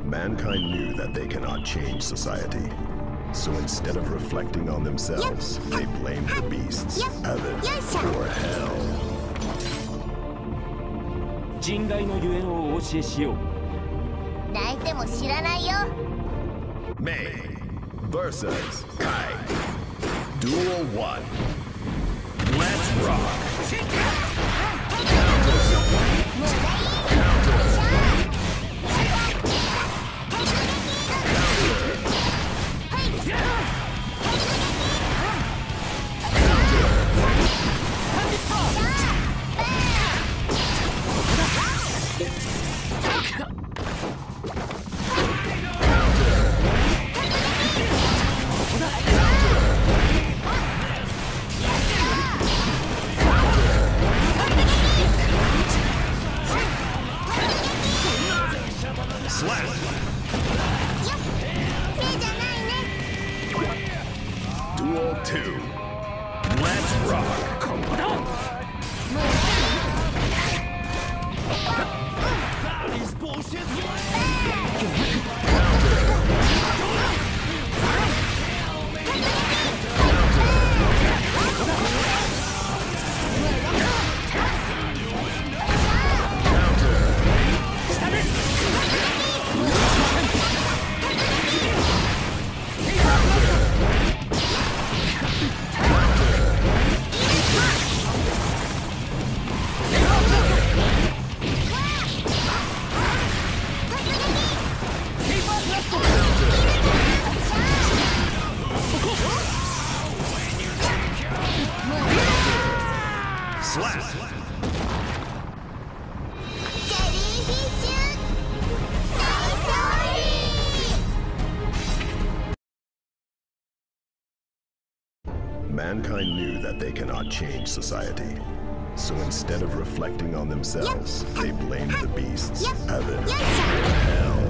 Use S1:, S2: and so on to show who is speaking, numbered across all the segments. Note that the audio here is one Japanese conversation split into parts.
S1: Mankind knew that they cannot change society. So instead of reflecting on themselves, they blamed the beasts, heaven, or hell.
S2: 人外のゆえのをお教えしよう。
S3: 泣いても知らないよ。
S1: May versus Kai. Duel 1. Let's rock. Duel 2. Let's rock.
S2: That is bullshit.
S1: Mankind knew that they cannot change society. So instead of reflecting on themselves, they blamed the beasts, heaven, or hell.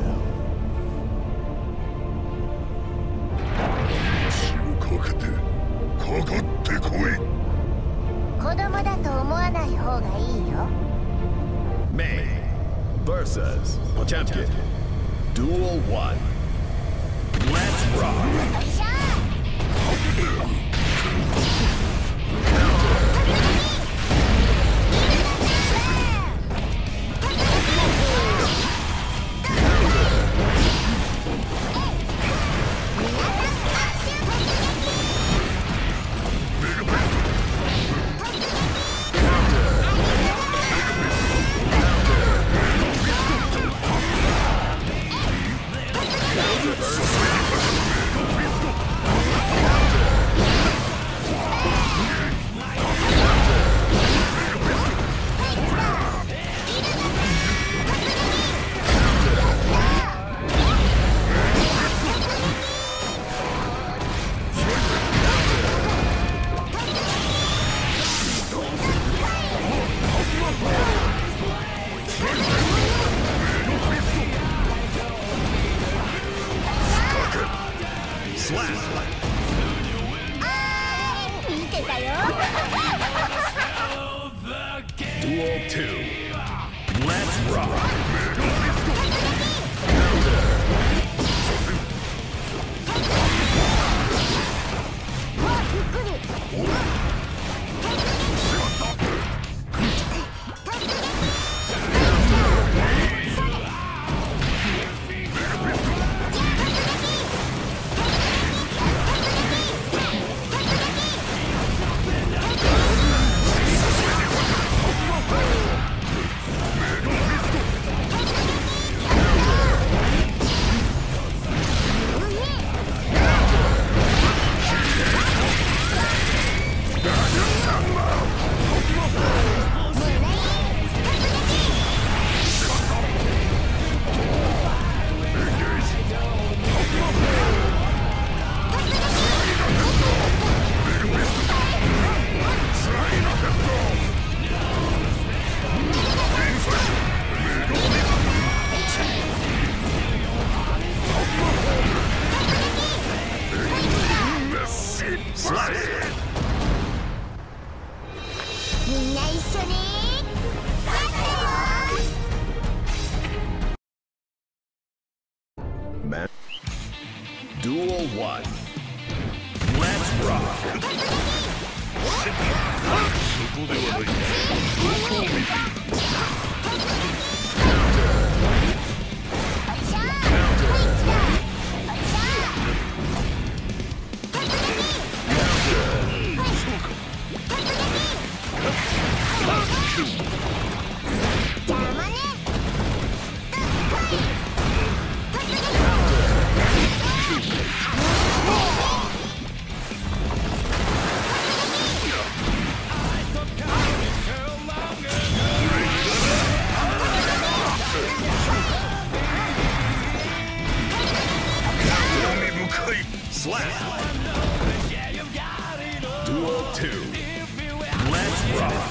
S3: 子供だと思わない方がいいよ。
S1: May versus Potemkin. Duel 1. Let's rock. Duel 1. Let's rock.
S4: そこではない。どこを見ている。
S1: Slap. Duel 2. Let's rock.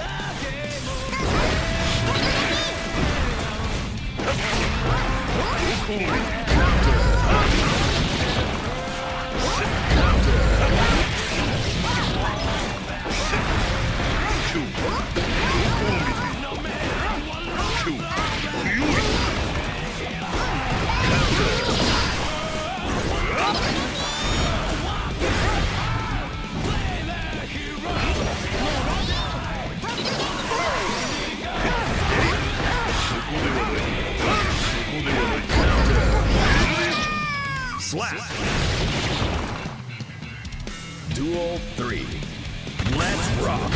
S1: Slap. Duel 3. Let's rock.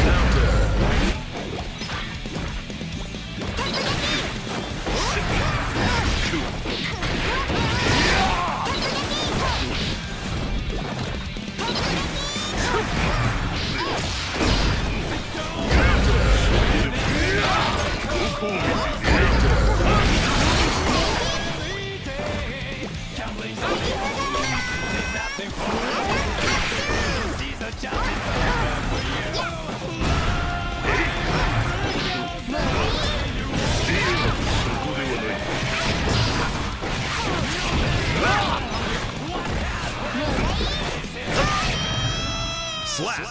S1: Slap.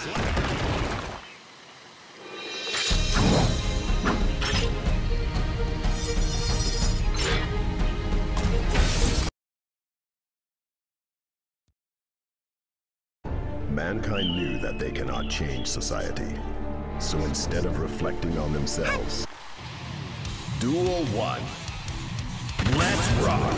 S1: Mankind knew that they cannot change society. So instead of reflecting on themselves, Duel 1. Let's rock.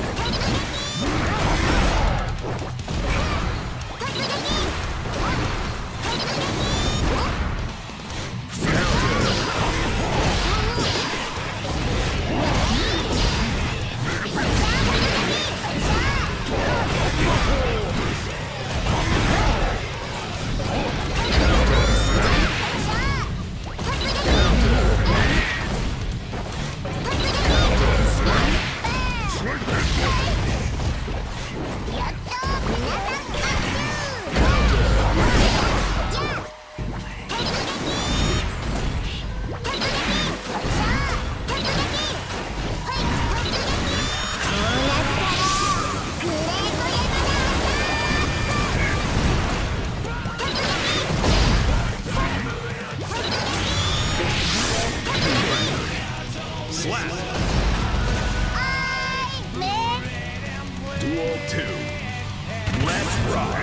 S1: Slap. Duel 2. Let's rock.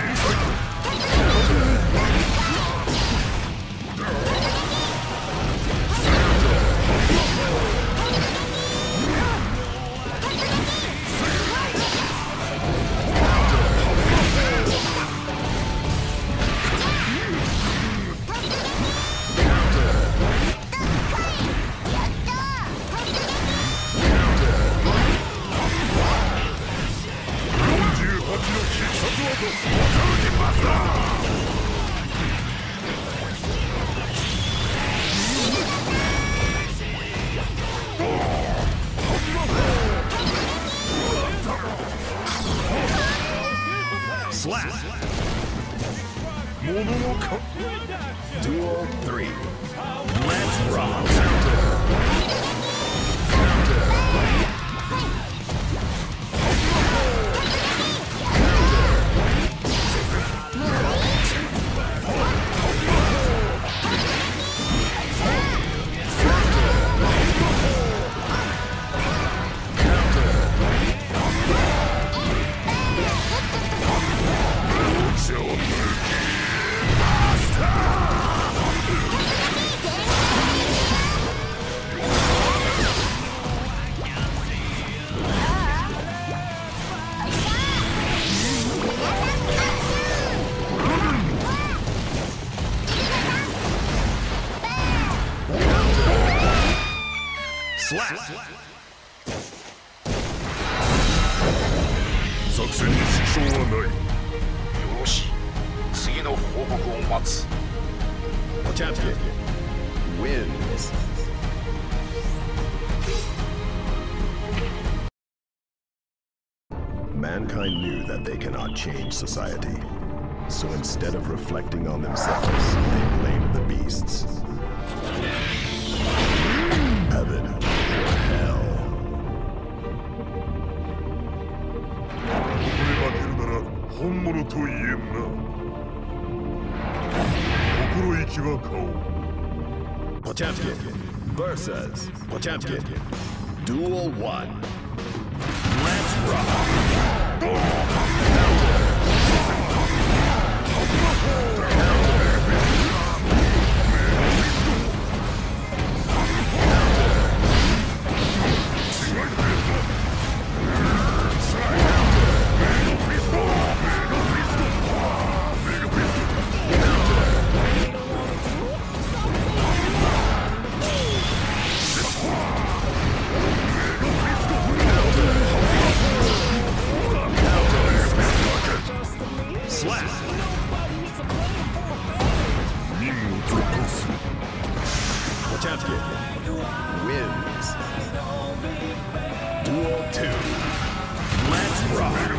S1: Slap. Duel 3. Let's rock.
S4: 作戦に支障はない。
S5: よろしい。次の報告を待つ。
S1: Potemkin wins. Mankind knew that they cannot change society. So instead of reflecting on themselves, they blamed the beasts. Heaven or hell.
S4: ここで負けるなら本物と言えんな。心意気は買おう。
S1: Potemkin versus Potemkin. Duel 1. Let's rock! Potemkin wins. Duel 2. Let's rock!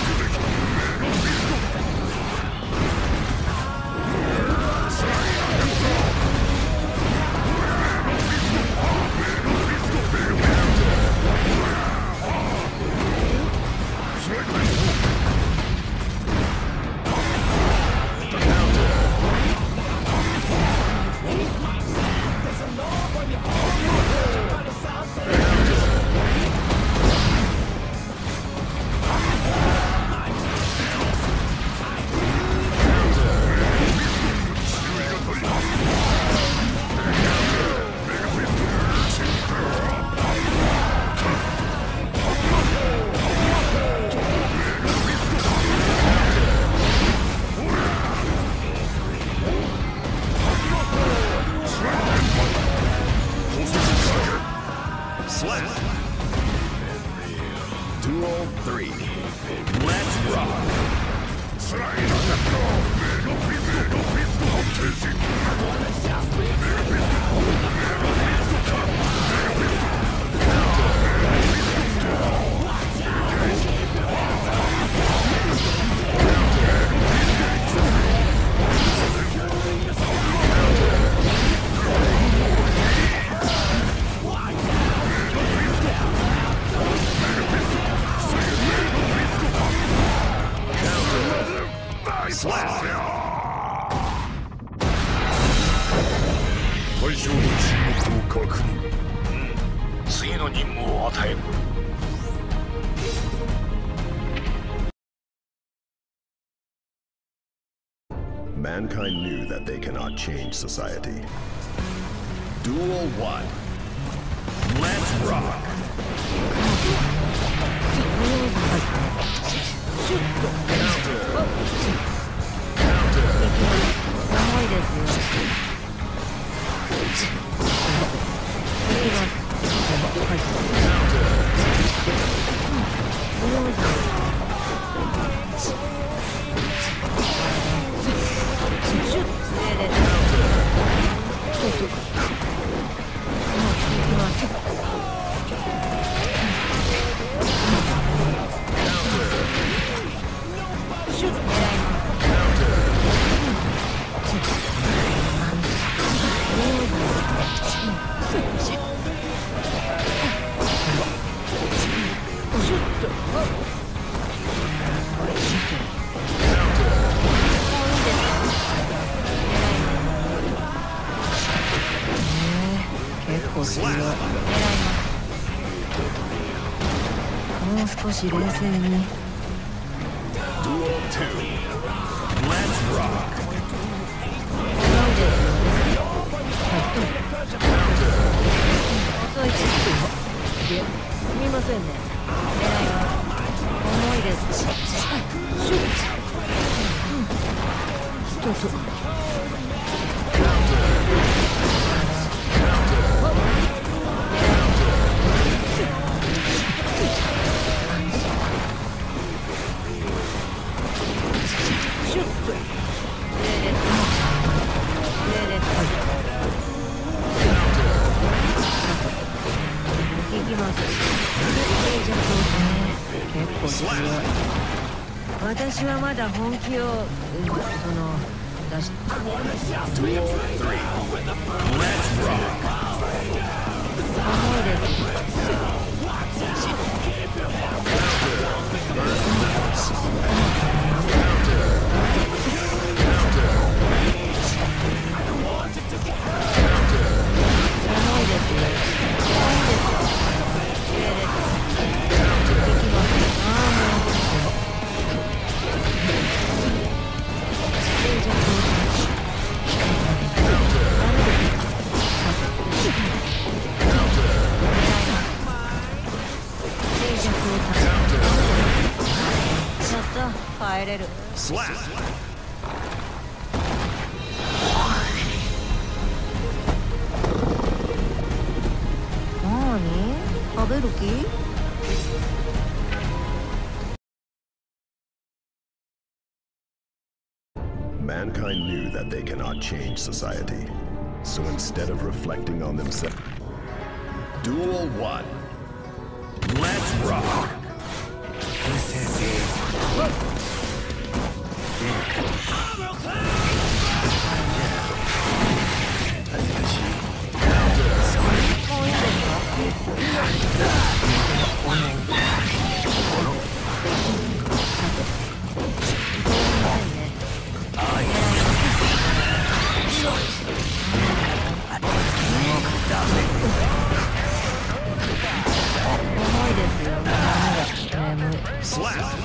S1: Slap! Duel 3. Let's rock! Slap!
S4: 対象の沈黙を確認。
S5: 次の任務を与える。
S1: Mankind knew that they cannot change society. Duel 1. Let's rock!
S6: Slap! もう少し冷静に。
S1: Duel 2. Let's rock!
S6: 遅いです。いえ、すみませんね。狙いは重いです。シュッ。一つ。 構強い。私はまだ本気を出し。重いです帰れる。何？食べる気？
S1: Mankind knew that they cannot change society, so instead of reflecting on themselves, Duel 1. Let's rock! Slap!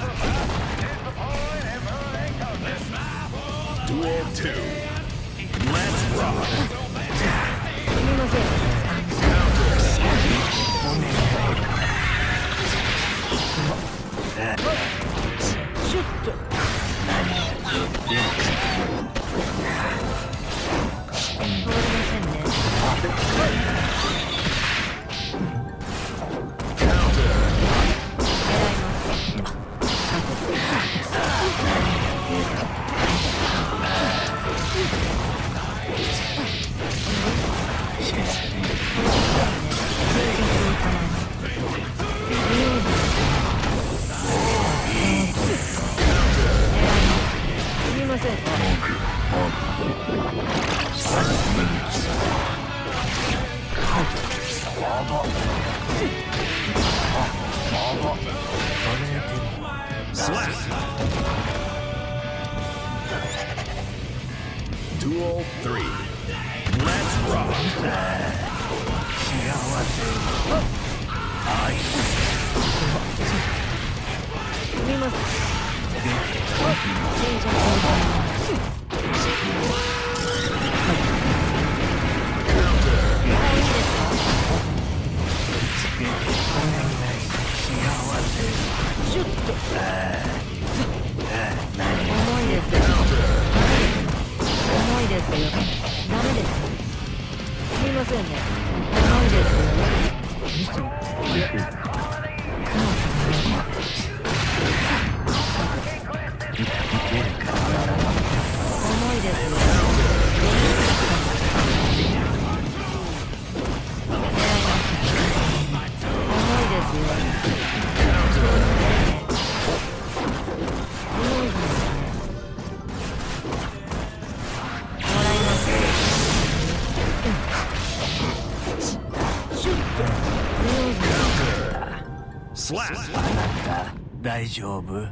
S1: Duel 2. Let's rock! Slap! Duel 3. Let's rock! Slap!
S7: 大丈夫？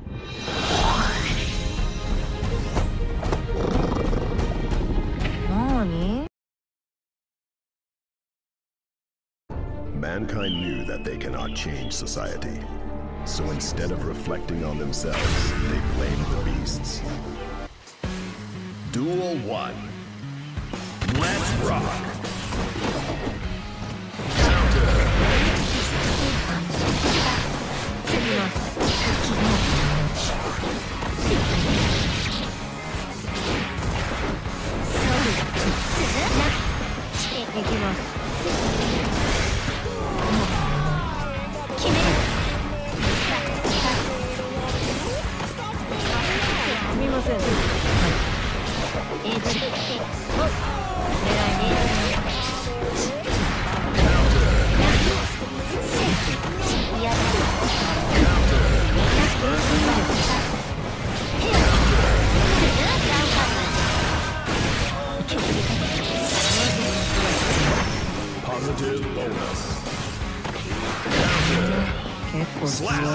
S6: 何？
S1: Mankind knew that they cannot change society, so instead of reflecting on themselves, they blamed the beasts. Duel 1. Let's rock!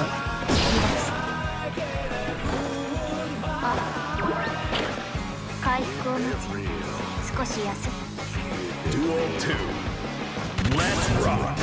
S3: 回復を待つよ。少し休む。
S1: Duel 2. Let's rock.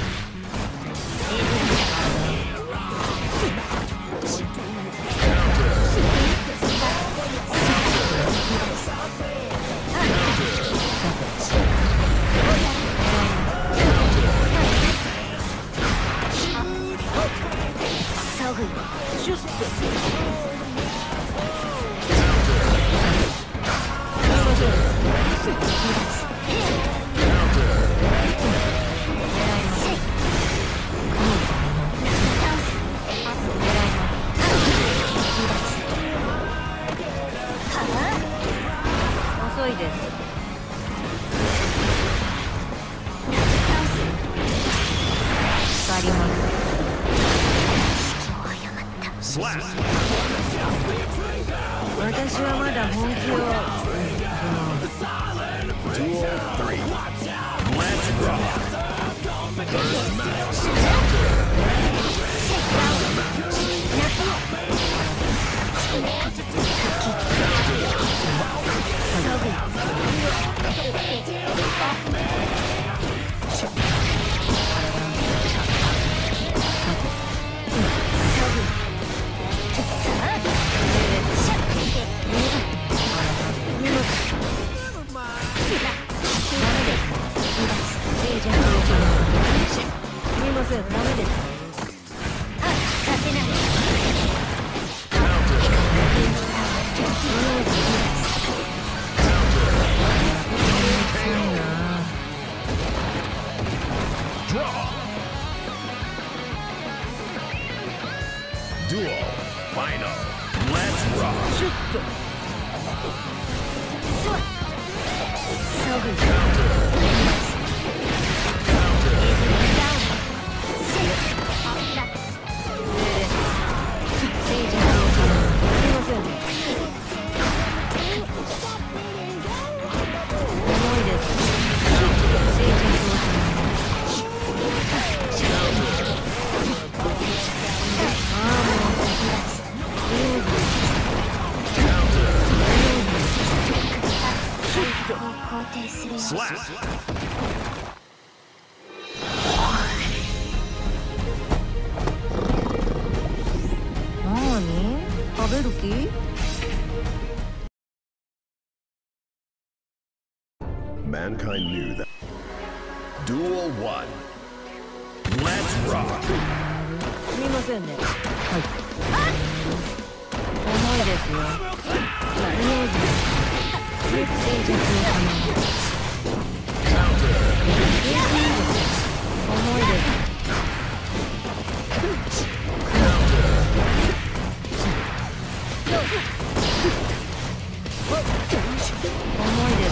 S1: Slap.
S6: 私はまだ本気を
S1: Duel 3. Let's rock. First match. Duel final. Let's rock. Slap.
S6: 何食べる気
S1: Mankind knew that. Duel 1. Let's rock.
S6: すみませんね。はい。重いですよ。メッセージを頼む。重いです。重いです。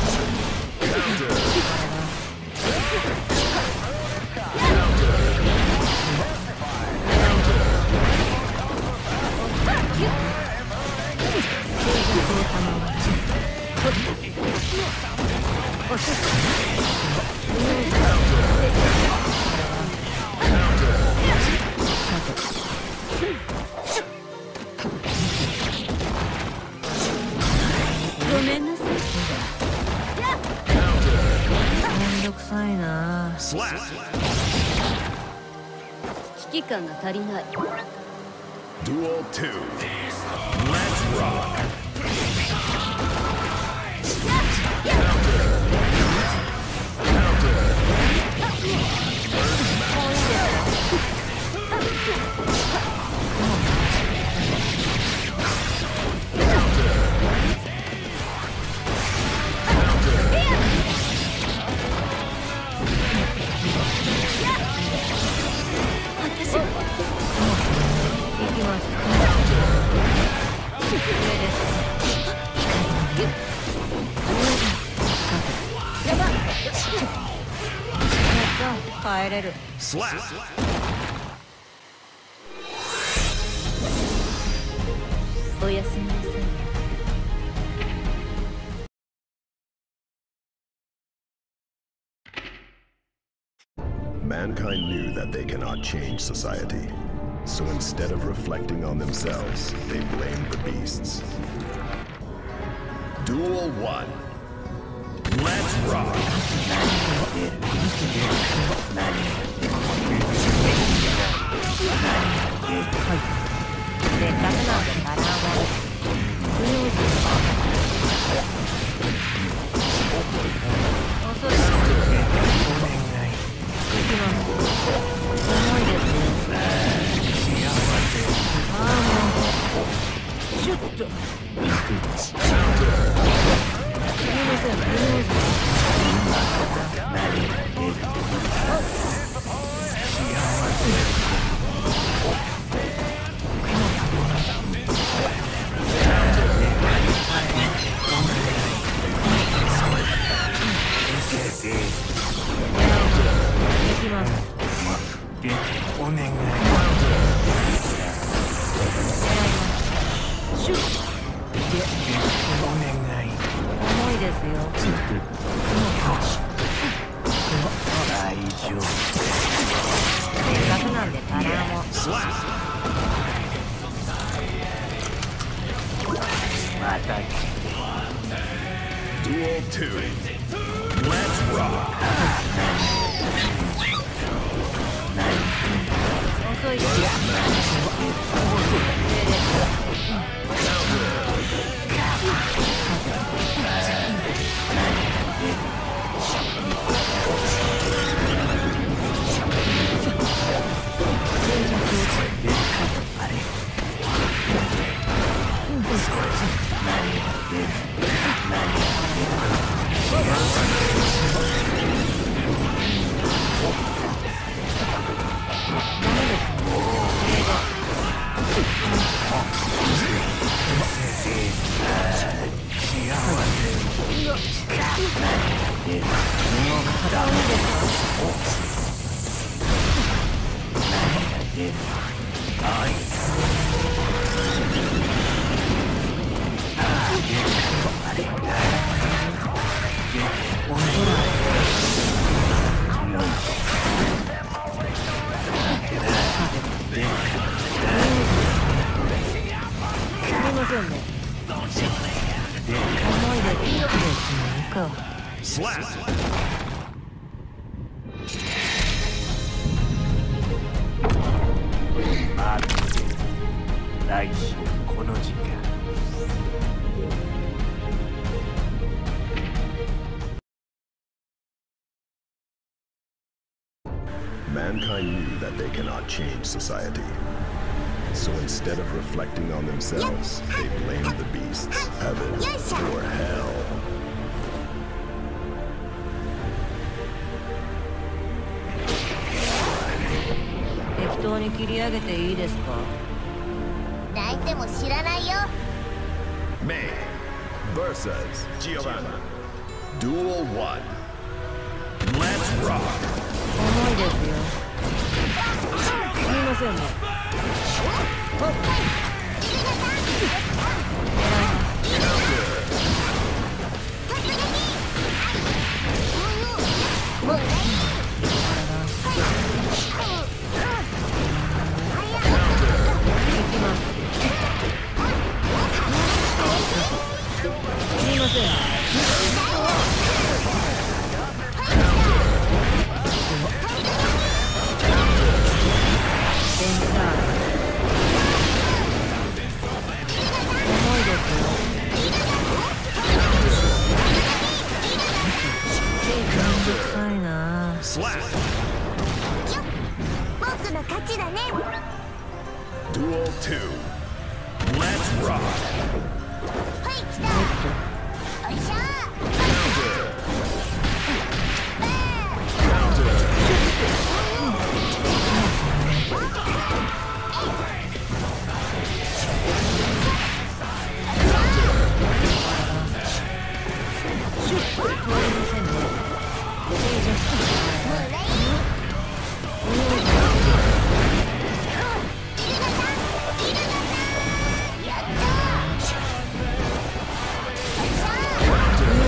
S6: ごめんなさい。めんどくさいな。危機感が足りない。
S1: Duel 2. Let's rock. Slap. Mankind knew that they cannot change society. So instead of reflecting on themselves, they blame the beasts. Duel 1. Let's rock!
S6: せっかくなんでバランを不用心遅いです。行きます。重いですね。ああもうシュッとすみません。
S7: お願い。
S6: シュッ
S7: お願い。
S6: 重いですよ。
S7: 大丈夫。
S6: せっかくなんでバランを
S7: また
S1: Duel 2. Let's rock!
S6: 遅いですよ。
S1: Slap!
S7: 待って来週この時間
S1: Mankind knew that they cannot change society. So instead of reflecting on themselves, they blamed the beasts, heaven, or hell.
S6: 適当に切り上げていいですか？
S3: 泣いても知らないよ。
S1: May versus Giovanna. Duel 1. Let's rock!
S6: 重いですよ。すみませんね。
S3: 僕の勝ちだね。
S1: Duel 2. Let's rock!
S3: はい、来た。おいしょ。
S6: 重いですよ。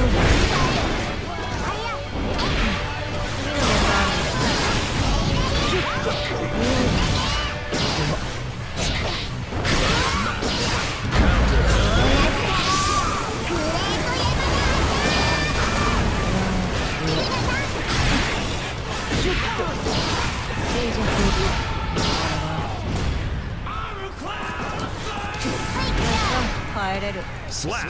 S6: 帰れる。
S1: Slap.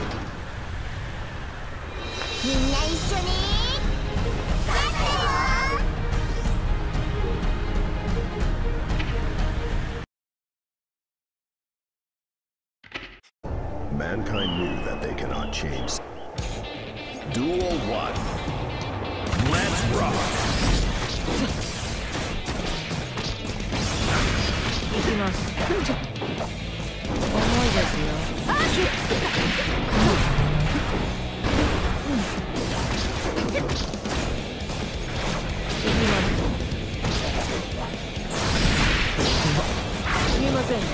S3: みんな一緒に勝つよ。
S1: Mankind knew that they cannot change. Duel 1. Let's rock.
S6: 行きます。重いですよ。行きます。すみませんね。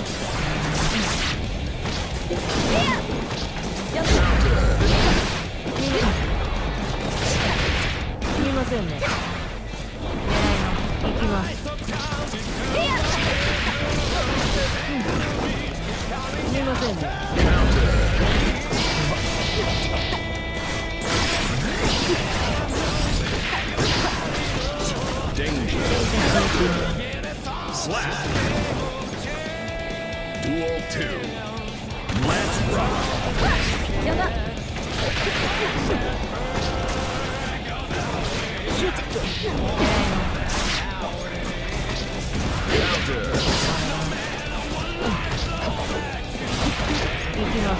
S6: すみませんね。狙います。行きます。すみませんね。
S1: Slap. Duel 2. Let's rock.
S6: やだ。
S1: Counter.
S6: 行きます。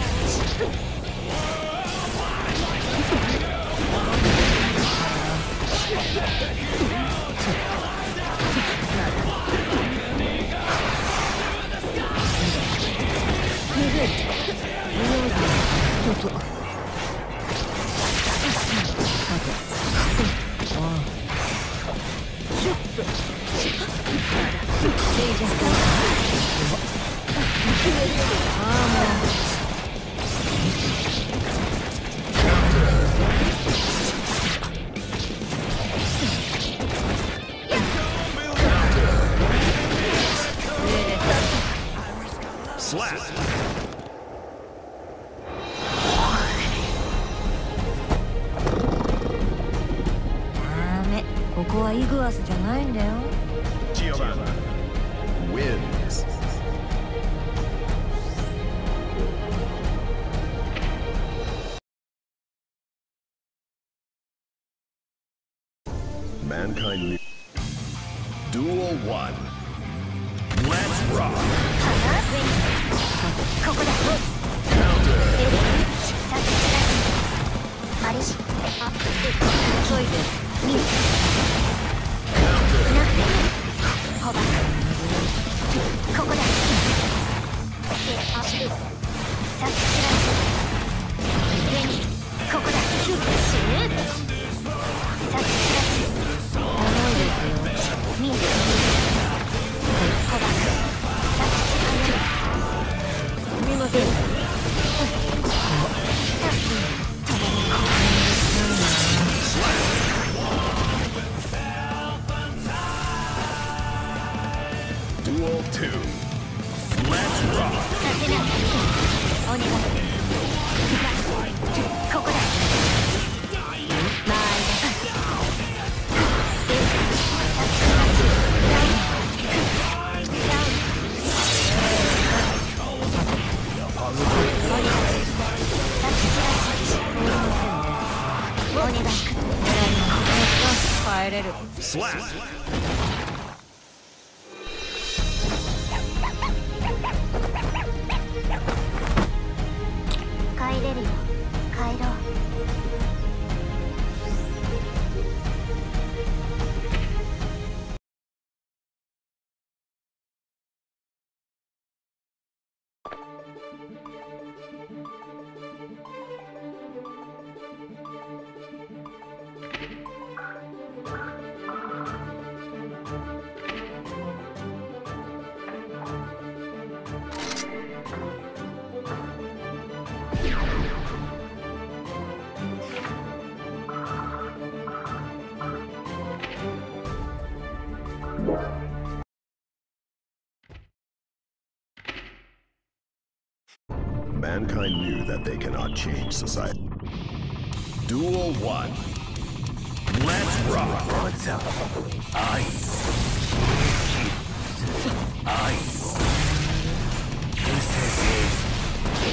S1: Slap.
S6: ダメ。ここはイグアスじゃないんだよ。
S1: Giovanna wins. Mankind Duel 1. Let's rock.
S3: ここだ。
S1: Counter.
S3: マリシ。あ、
S6: 急いで。
S3: 見る。
S1: Counter.
S3: ホバ。ここだ。あ、さっき知らず。レニス。ここだ。シュート。さっき知らず。
S6: 重いですよ。
S3: 見る。ホバ。さっき知らず。
S6: すみません。
S1: Duel 2. Let's rock.
S3: させない。お願い。ここだ。まあいいだ。お願い。
S6: 帰れる。
S1: Slap.
S3: 帰れるよ。帰ろう。
S1: Mankind knew that they cannot change society. Duel 1. Let's rock.
S7: 愛を見せて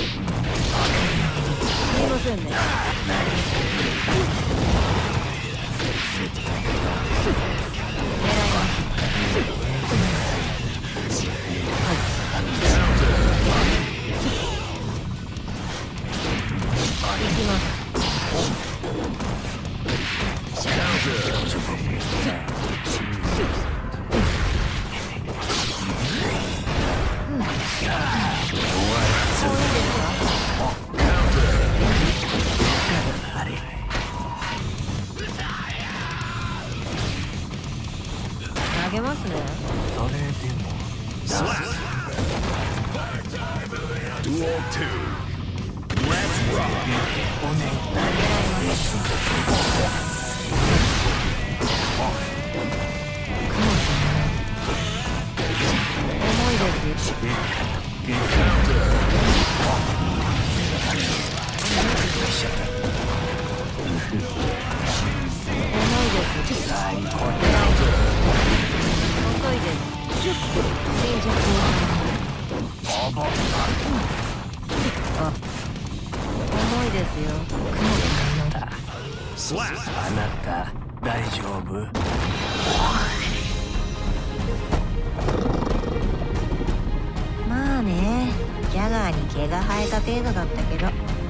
S6: 投げますね。
S7: それでも
S1: Slap. Duel 2. Let's rock.
S6: 重いですよ。遅いです。新着を重いですよ。
S1: Slap.
S7: あなた大丈夫？
S3: まあね、ジャガーに毛が生えた程度だったけど。